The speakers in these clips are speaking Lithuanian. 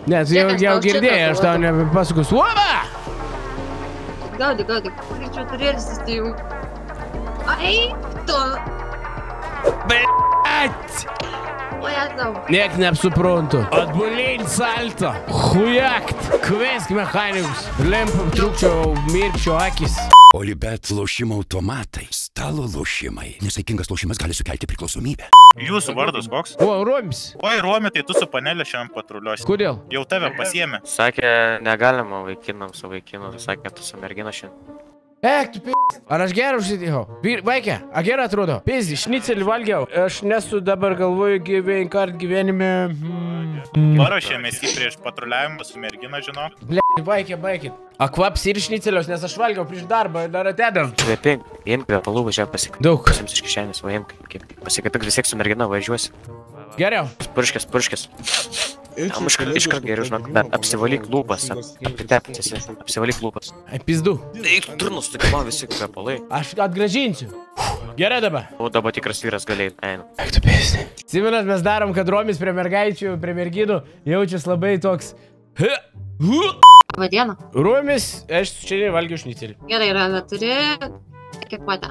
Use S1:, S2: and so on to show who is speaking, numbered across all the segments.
S1: Ne, tu jau girdėjai, aš tau nepasakus. Uoba!
S2: Gaudyk. Greičiau turėlis, tai jau. Ai, tu.
S1: Блять!
S2: O, ja tau.
S1: Niek neapsuprantu. Atbulint salto. Hujakt. Kvesk mechanikus. Lempam trukčio, mirkčio akis.
S3: Olibet lošimo automatai, stalo lošimai. Nesaikingas lošimas gali sukelti priklausomybę.
S4: Jūsų vardas koks?
S1: O, Romis.
S4: Oi, Romi, tai tu su panelė šiandien patruliuosi.
S1: Kodėl?
S4: Jau tave pasiėmė.
S5: Sakė, negalima vaikinam su vaikinu, sakė, tu su mergina šiandien.
S1: Ek, tu p***. Ar aš gerą užsidėjau? Vaikė, a gerą atrodo? Pizdi, šnicelį valgiau. Aš nesu dabar galvoju kart gyvenime.
S4: Paruošėmės jį prieš patruliavimą su mergina, žinok.
S1: Ble, vaikė. A kvaps ir šnicelios, nes aš valgiau prieš darbą, dar atedam.
S5: Kvepink, imk kvepalų, važiuoju pasikapink.
S1: Daug.
S5: Pasims iš kišenės, va imk. Pasikapink vis tiek su mergina, važiuosi.
S1: Geriau.
S5: Purškis. Iškart geriau, žinok, bet apsivalyk lūpas, apitepinsi, apsivalyk lūpas.
S1: Ai, pizdu.
S5: Eik, turnus, tu man visi kvepalai.
S1: Aš atgražinsiu. Gerai dabar.
S5: O dabar tikras vyras galėjai, einu.
S1: Eik, tu pizdi. Simonat, mes darom, kad Romis prie mergaičių, prie merginų jaučias labai toks.
S2: Labą dieną.
S1: Romis, aš šiandien valgiau šnicelį.
S2: Gerai, Rana, turi ekipatę.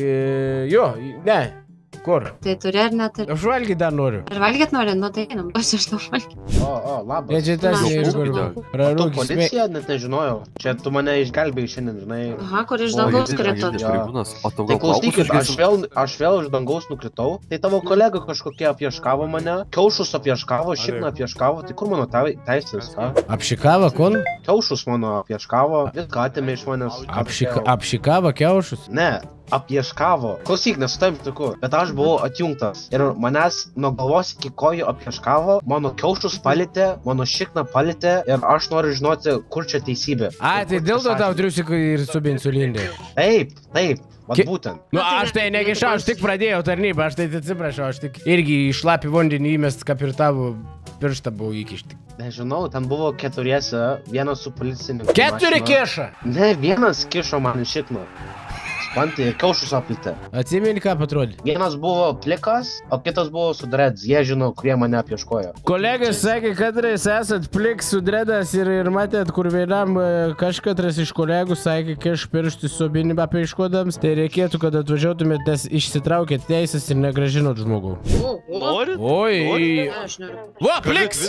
S1: Jo, ne. Kur?
S2: Tai turi ar neturi?
S1: Aš valgyti dar noriu.
S2: Ar valgyt nori? Nu tai einam, aš iš to valgyti.
S6: O, labas.
S1: Ne, čia tas
S2: Na,
S1: neišgirdu.
S6: Tu policija, net nežinojau. Čia tu mane išgelbėjai šiandien, žinai.
S2: Aha, kur iš dangaus krito.
S6: Tai klausykit, aš vėl iš dangaus nukritau. Tai tavo kolega kažkokie apieškavo mane. Kiaušus apieškavo, šikną apieškavo. Tai kur mano teisės, ką?
S1: Apšikavo kon?
S6: Kiaušus mano apieškavo. Viską atėmė iš manęs.
S1: Apšikavo kiaušus?
S6: Ne. Apieškavo. Klausyk, nesutavim tokiu, bet aš buvau atjungtas. Ir manęs nuo galvos iki kojų apieškavo, mano kiaušus palėtė, mano šikną palėtė ir aš noriu žinoti, kur čia teisybė.
S1: A, tai dėl to tau triusikai ir subinsiu lindai.
S6: Taip. Vat būtent.
S1: Nu, aš tai negišau, aš tik pradėjau tarnybą, aš tai atsiprašau, aš tik irgi į šlapį vandenį įmest, kaip ir tavo pirštą buvau įkišti.
S6: Nežinau, ten buvo keturiese, vienas su policininku.
S1: 4 kiša?
S6: Ne, vienas kišo man iš šikno. Spantai, ir kiaušus aplitė.
S1: Atsimeni, ką patrodė?
S6: Vienas buvo plikas, o kitas buvo su dreads. Jie žino, kurie mane apieškojo.
S1: Kolegas sakė, kad jūs esat pliks su dreadas ir matėt, kur vienam kažkatras iš kolegų sakė, kai aš pirštų su obinimą apieškodams, tai reikėtų, kad atvažiuotumėt, nes išsitraukėt teisės ir negražinot žmogų.
S2: Nori?
S1: Oi.
S2: Aš noriu.
S1: Va, pliks!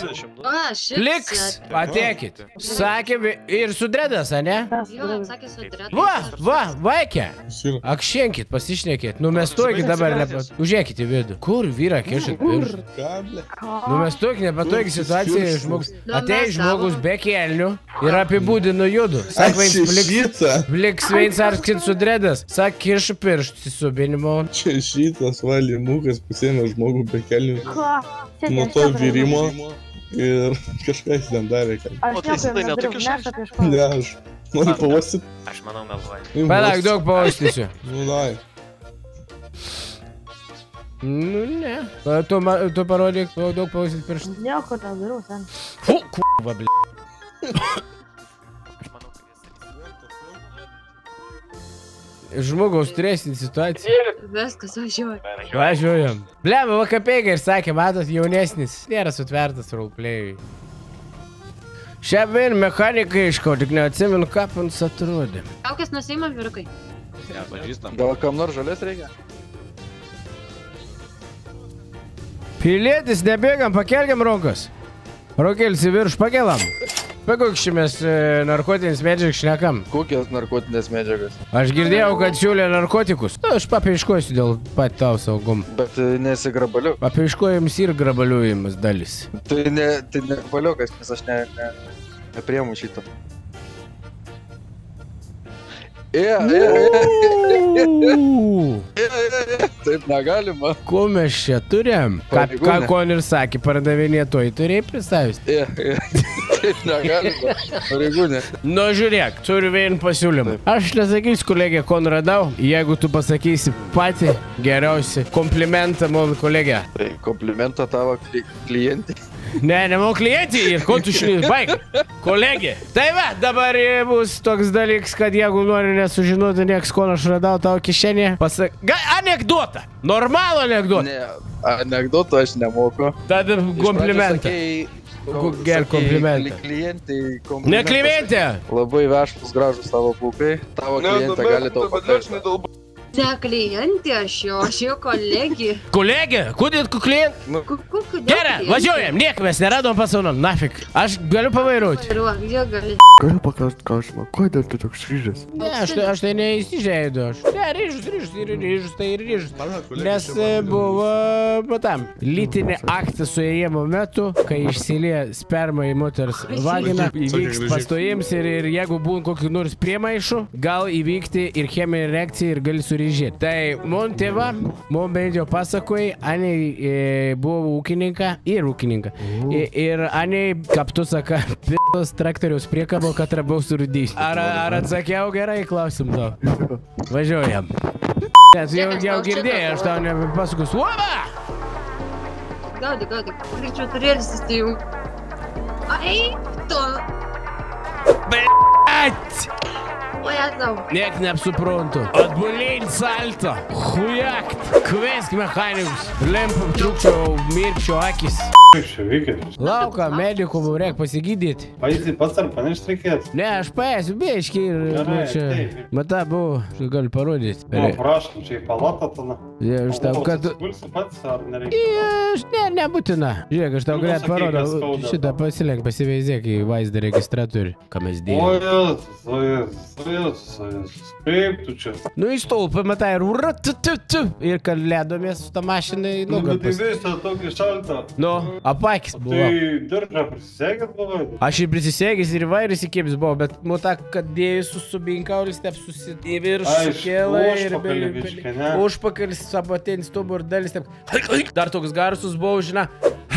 S2: Pliks!
S1: Ateikit. Sakė, ir su dreadas, a ne?
S2: Jo, sakė su dreadas.
S1: Va, vaikė. Akšienkit, pasišnekėt. Numestuokit dabar, užėkit į vidų. Kur vyra kišat pirštų? Numestuokit, nepatogi situacija, žmogus. Atėjo žmogus be kelnių ir apibūdino judu. Sak, pliks veins arskint su dredas. Sak, kiša pirštų įsubinimo.
S7: Čia šitas valymukas pasėmė žmogų be kelnių nuo to vyrimo ir kažkas ten darė.
S8: O tai jisai netokiu šašą?
S7: Ne, aš noriu pavostyt.
S5: Aš manau, meluoju.
S1: Palauk, daug pavostysiu.
S7: Nu, dai.
S1: Nu, ne. Tu parodyk, daug pavostyt pirštų.
S8: Nieko nedarau, sen.
S1: Fu, kuva, bl***. Žmogaus stresinė situacija.
S2: Viskas, važiuoju.
S1: Važiuojam. Blema, vakapėga ir sakė, matot, jaunesnis. Nėra sutvertas roleplayui. Šiandien mechanikai iškau, tik neatsimenu, ką pans atrodė.
S2: Kaukės nusiimam, vyrukai.
S9: Gal kam nors žalės reikia?
S1: Pilietis, nebėgam, pakelgiam rankas. Rokėlis į virš, pakelam. Pakokščiamės narkotinės medžiagas šnekam.
S9: Kokias narkotinės medžiagas?
S1: Aš girdėjau, kad siūlė narkotikus. Aš papaiškosiu dėl pat tau saugum.
S9: Bet nesi grabaliu.
S1: Papaiškojams ir grabaliuojimas dalis.
S9: Tai ne grabaliukas, nes aš nepriemu šito. Taip negalima.
S1: Ko mes čia turėjom? Ką kon ir sakė, pardavinėtojai turėjai pristavis?
S9: Taip negalima. Pareigūnė.
S1: Nu žiūrėk, turiu vieną pasiūlymą. Aš nesakysiu, kolegė, kon radau, jeigu tu pasakysi patį geriausią komplimentą mano kolegė.
S9: Tai komplimentą tavo klientį.
S1: Ne, mano klientį ir ko tu šinai, baig, kolegė. Tai va, dabar bus toks dalyks, kad jeigu nori nesužinoti nieks, ko aš radau tavo kišenėje, pasak... Anekdotą, normalų anekdotą.
S9: Ne, anekdotą aš nemoku.
S1: Tada komplimentą. Ger komplimentą.
S9: Klientai komplimentas.
S1: Ne klientė!
S9: Labai vešlus gražus tavo plaukai. Tavo klientė gali tau patarti.
S2: Ne klientė aš jo kolegė.
S1: Kolegė? Kodėl klientė? Gerai, važiuojam, niek mes neradom pasaulio, nafik. Aš galiu pavairuoti.
S9: Galiu paklausti klausimą, kodėl tu toks ryžas?
S1: Ne, aš tai neįsižeidu. Ne, ryžus, tai ir ryžus. Nes buvo, matam, lytinė akcija suėjimo metu, kai išsilieja sperma į moters vaginą, įvyks pastojims ir jeigu būn kokių nors priemaišų, gal įvykti ir cheminė reakcija ir gali suryžėti. Tai mon tėva, mon bent jau pasakoja, Anei buvo ūkininka ir ūkininka. Ir Anei, kaip tu saka, p***os traktoriaus priekabo, kad rabau surudys. Ar atsakiau gerai klausim tau? Važiuojam. Nes jau girdėjai, aš tau nepasakus. Uoba!
S2: Gaudyk. Greičiau turėlis įsijung. Ai, tu.
S1: Блять!
S2: Oi, atau.
S1: Niek neapsuprantu. Atbulint salto. Hujakt. Kviesk mechanikus. Lempam trūkčio, mirkčio akis.
S7: Kaip čia veikia?
S1: Lauka, medikų reik pasigydyti.
S7: Paėsi pats ar panešt reikėt?
S1: Ne, aš paėsiu biškį ir čia. Mata buvo, aš galiu parodyti.
S7: O, prašom, čia į palatą tada.
S1: Aš tau, kad...
S7: Pulsi pats ar nereikia?
S1: Ne, nebūtina. Žiūrėk, aš tau galėt parodau. Šitą pasilenk, pasiveizėk į vaizdą registratorių, ką mes dėjome.
S7: Kaip tu čia?
S1: Nu, į stulpą, matai, ir kad ledomės su tą mašiną į
S7: Nu,
S1: nugą.
S7: tai visą tokį šaltą.
S1: Nu, apakis buvo.
S7: Tai diržą prisisegęs buvai?
S1: Aš ir prisisegęs ir vairis įkėpis buvo, bet mūta, kad dėjus subinkaulis, taip į viršų sukėlą ir užpakalis apatinis stubur dalis, taip. Dar toks garsus buvo, žina.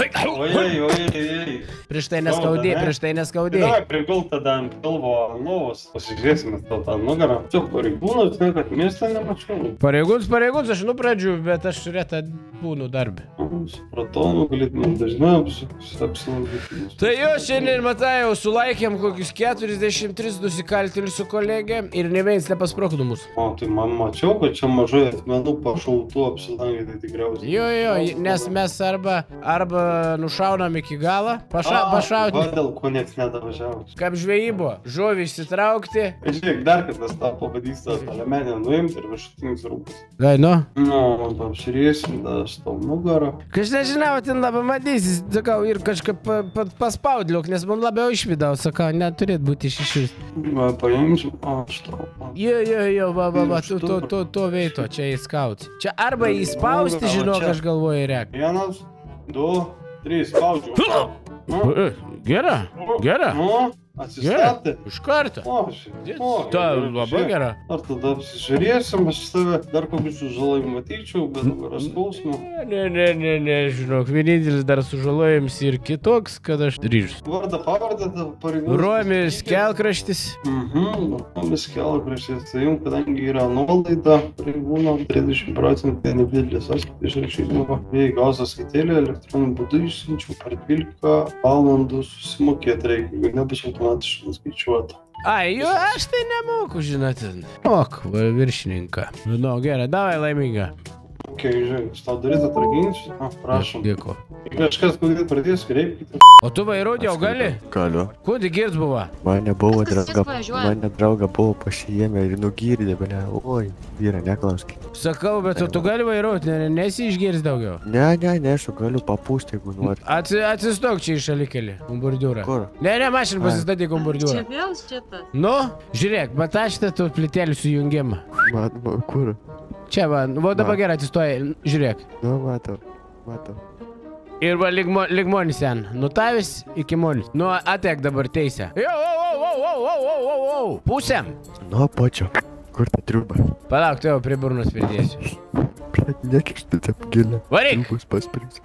S7: Ojei.
S1: Prieš tai neskaudė.
S7: Davai prigult tada ant pilvo lovos, pasižiūrėsime tau tą nugarą. Čia pareigūnas, ne, kad miestą nemačiau.
S1: Pareigūns, aš nupradžiu, bet aš retą būnu darbę.
S7: Supratau, galėtume dažniau apsilankyti.
S1: Tai jo, šiandien, matai, jau sulaikėm kokius 43 nusikaltėlius su kolegė ir ne vienas nepasproktų mūsų.
S7: O, tai man mačiau, kad čia mažai atmenų pašautų apsilankyti tikriausiai.
S1: Jo, nes mes arba nušaunam iki galą, pašauti.
S7: Vadėl, ko nieks nedavažiavo.
S1: Kaip žvejybo, žuvį išsitraukti.
S7: Žiūrėk, dar kartas tą pavadystą palemenę nuimti ir viršutinis rūbus.
S1: Gai, nu?
S7: Nu, apširėsim, da aš tau nugarą.
S1: Aš nežinau, ten labai matysis, sakau, ir kažkaip paspaudliuk, nes man labiau išvidau, sakau, neturėt būti išširs.
S7: Va, paimčiau, aš tau.
S1: Jo, va, to veito, čia įskauti. Čia arba įspausti, žinok, aš galvoju, rek.
S7: 1, 2, 3, spaudžiu.
S1: Gera.
S7: Nu, atsistatė.
S1: Iš karto. Ta labai gera.
S7: Ar tada apsižiūrėsim, aš tave dar kokius sužalojimų matyčiau, bet dabar skausmų.
S1: Ne, žinok, vienintelis dar sužalojims ir kitoks, kad aš ryžus.
S7: Vardą pavardę pareigūnas.
S1: Romis kelkraštis.
S7: Romis kelkraštis, tai jums, kadangi yra nuolaida pareigūno, 30% nedidelis išrašydavo. Jei gaus sąskaitėlį elektroniniu būdu išsiunčiau per 12 valandų susimokėti reikia, jeigu nebus automatiškai skaičiuota.
S1: Ai, jo, aš tai nemoku, žinote. Ok, viršininką. Nu, gerai, davai laimingą.
S7: Ok, žiūrėk, aš tau daryti atraginsiu. Prašom.
S1: Dėko.
S7: Jeigu kažkas pradės kreipkite.
S1: O tu vairuoti jau gali?
S9: Galiu.
S1: Kur tik girs buvo?
S9: Mane drauga buvo pasiėmę ir nugirdė, belia. Oi, vyra, neklauskit.
S1: Sakau, bet tu gali vairuoti, nesi išgirs daugiau?
S9: Ne, aš galiu papūsti, jeigu nori.
S1: Atsistok čia į šalikelį, bombardiūrą.
S9: Kur?
S1: Ne, mašin pasistatyk bombardiūrą.
S2: Čia vėl šitą.
S1: Nu, žiūrėk, bet aš tą plitėlį sujungimą.
S9: Kur?
S1: Čia va, dabar gerai atsistoja, žiūrėk.
S9: Nu, matau.
S1: Ir va, ligmonis ten, nutavis iki molis. Nu, atek dabar teisę. Pusėm.
S9: Nu, pačio. Kur ta triuba?
S1: Palauk, tu jau prie burnos pridėsiu.
S9: Nekirsti taip gilę.
S1: Varyk.
S9: Triubus pasprings.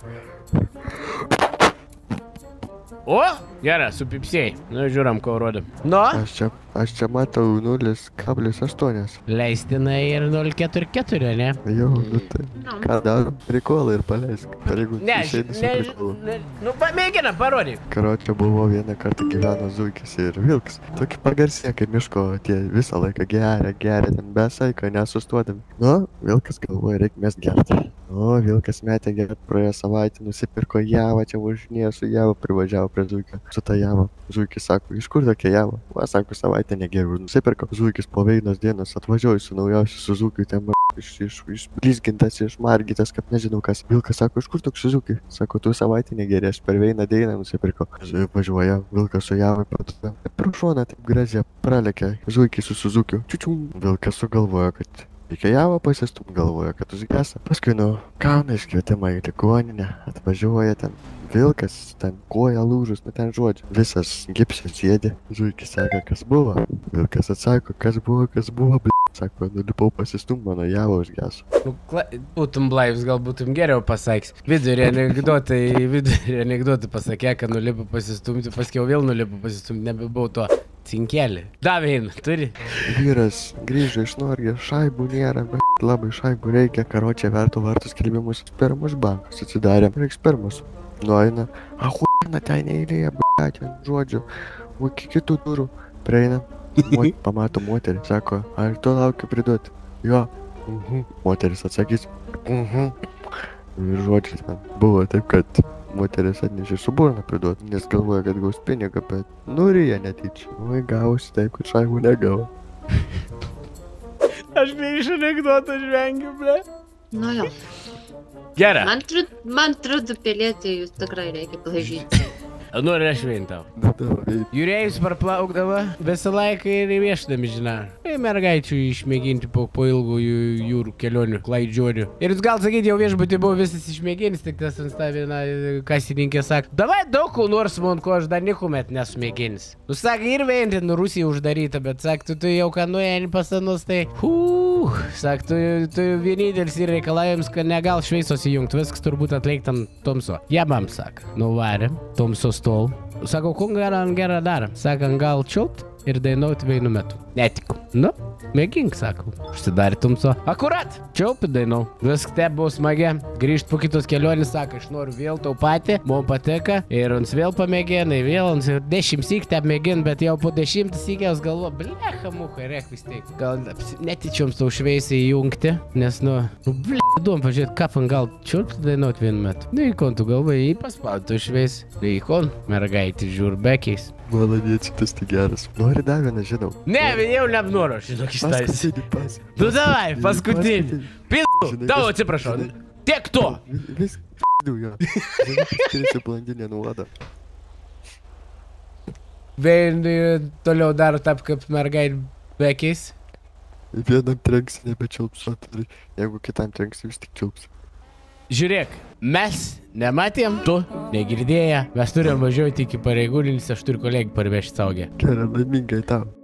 S1: O, gerai, supipsėjai. Nu, žiūram, ko rodom. Nu?
S9: Aš čia Aš čia matau 0,8.
S1: Leistina ir 0,44, ne?
S9: Jau, nu tai. Ką darom? Prikolą ir paleisk.
S1: Ne, nu pamėgina, parodyk.
S9: Karočią buvo vieną kartą gyveno zuikis ir vilkas. Tokį pagarsė, kaip miško tie visą laiką geria, ten besaiko, nesustuodami. Nu, vilkas galvoja, reikia mest gerti. O, vilkas metė gerti, praėjo savaitę, nusipirko javą, čia važinėjo su java, privažiavo prie zuikio. Su ta java. Zuikis sako, iš kur tokia java? Va, sako, savaitę negeriu. Nusipirko. Zuikis po veinos dienos atvažiuoju su naujausiu Suzukiu, ten išblizgintas, išmargytas, kaip nežinau kas. Vilkas sako, iš kur toks Suzuki? Sako, tu savaitę negeri, aš per veiną dieną nusipirko. Važiuoja, vilkas su java parduotuvę. Per šoną taip gražiai pralekė Zuikis su Suzukiu. Čiučium. Vilkas sugalvojo, kad reikia javą pasistum, galvoja, kad užgesa. Paskui, gauna iškvietimą į ligoninę, atvažiuoja ten. Vilkas, ten koja lūžus, ten žodžiu. Visas gipsas sėdi. Zuikis sako, kas buvo? Vilkas atsako, kas buvo, Sako, nulipau pasistum, mano javo užgeso.
S1: Būtum blaivs, gal būtum geriau pasakys. Vidurį anekdotai pasakė, kad nulipo pasistumti, paskiau vėl nulipo pasistumti, nebebuvau to cinkelį. Davėin, turi.
S9: Vyras grįžo iš Norgės, šaibų nėra, bet labai šaibų reikia. Karočią verto vartų skelbimus spermos bankas atsidarė. Reiks spermos. Nueina, ahuina ten eilėje, ten žodžiu. O iki kitų durų prieina. Pamato moterį, sako, ar tu lauki priduoti? Jo. Moteris atsakys. Ir žodžiu ten buvo taip, kad moteris atnešė su burna priduoti, nes galvoja, kad gaus pinigą, bet nurija netyčia. Oi, gausi taip, kad šaibų negavo.
S1: Aš iš anekdoto žvengiu, ble.
S2: Nu jo.
S1: Gerai.
S2: Man atrodo, pilietį jūs tikrai reikia plažyti.
S1: Noriu aš vien tau. Jūrėjus parplaukdavo visą laiką ir viešdami, žinai. Mergaičių išmėginti po ilgų jūrų kelionių, klaidžionių. Ir jūs gal sakyti, jau viešbutį buvo visas išmėginis, tik tas ant viena kasininkė sako, davai daug ko nors man, ko aš dar nikumet nesu mėginis. Nu sakai, ir vien ten Rusija uždaryta, bet sakai, tu jau ką nuėjai pasanus, tai sakai, tu vienintelis ir reikalavimas, kad negal šveisos įjungti, viskas turbūt atleiktam Tomso. Jabam, sakai, nuvarėm, Tomso stol. Sako, ko gerą darom? Sakant, gal čiult ir dainuoti vienu metu. Netiku. Nu, mėgink, sako. Užsidarė Tomso. Akurat, čiulpi dainau. Viskas te buvo smagia. Grįžt po kitos kelionės, sako, aš noriu vėl tau patį, man pateka. Ir ons vėl pamėgina, vėl ons 10 syk te mėgina, bet jau po 10 sykiaus galvo, blecha mucha, reik vis tiek. Gal netyčioms tau šveisiai įjungti, nes, duom pažiūrėt, kapam gal čiulpi dainuoti vienu metu. Nu, įkon tu galvai, jį paspaudu šveis. Įkon, mergaitį žiūrbekiais.
S9: Maladėčiai, tas tai geras. Nori dar vieną, žinau.
S1: Ne, jau nenoriu, žinok, ištais.
S9: Paskutinį pas.
S1: Nu davai, paskutinį. Pildu, tau atsiprašau. Tiek to.
S9: Vis f***du jo. Žinai, skiriasi blandinė nuoda.
S1: Vieni toliau dar tap kaip mergaitbekiais.
S9: Vienam trenksi nebečiulpsot, jeigu kitam trenksi vis tik čiulps.
S1: Žiūrėk, mes nematėm, tu negirdėję, mes turim važiuoti iki pareigūninis, aš turiu kolegį parvežti saugę.
S9: Gerai, laimingai tau.